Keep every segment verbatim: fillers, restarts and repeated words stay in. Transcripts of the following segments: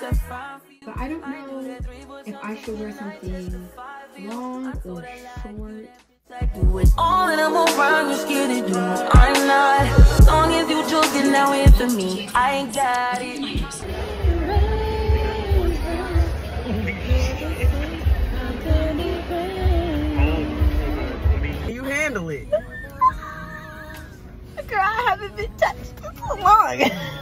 But I don't know if I should wear something long or short. All that I'm around, you're scared to do. I'm not. As long as you joking now here for me, I ain't got it. You handle it. Girl, I haven't been touched for so long.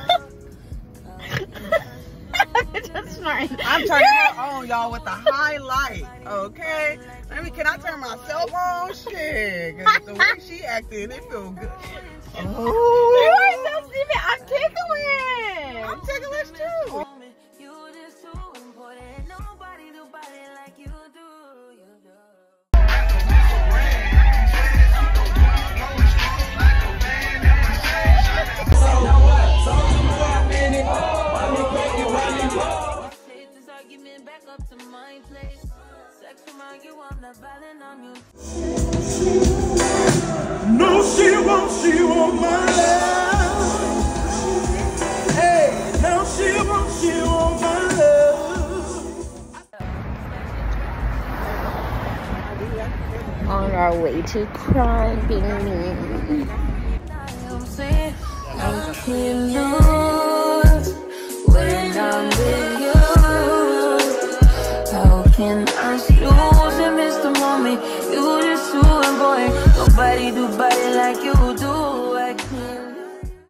Just smarting. I'm turning her on, y'all, with the highlight. Okay? Let me, can I turn myself on? Shit. 'Cause the way she acted, it feel good. Oh. You are so stupid. I'm tickling. I'm ticklish too. No, she won't, she won't my love. Hey, no, she won't, she won't my love. On our way to crying. I can't lose when I'm with you. How can I lose and miss the moment? You just too boy. Nobody do body like you